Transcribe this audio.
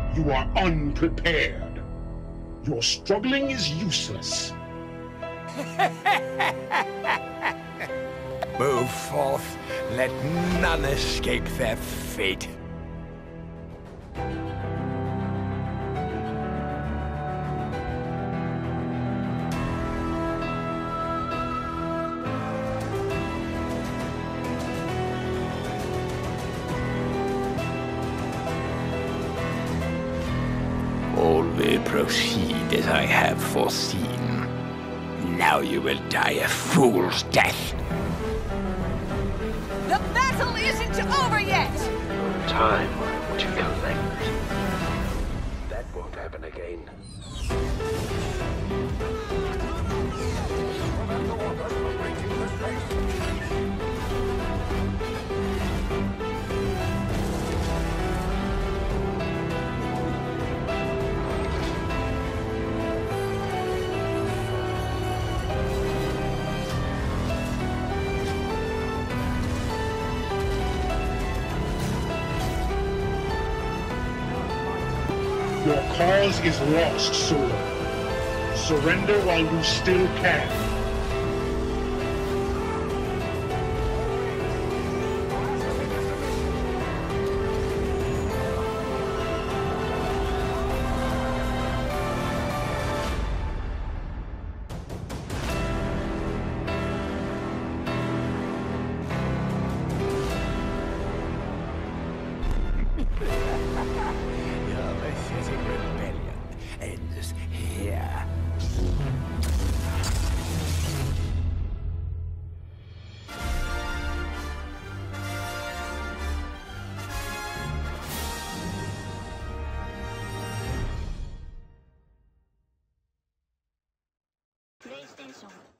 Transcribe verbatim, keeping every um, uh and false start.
You are unprepared. Your struggling is useless. Move forth. Let none escape their fate. All will proceed as I have foreseen. Now you will die a fool's death. The battle isn't over yet! Time to collect. That won't happen again. Your cause is lost, Sword. Surrender while you still can. Your pathetic rebellion ends here. PlayStation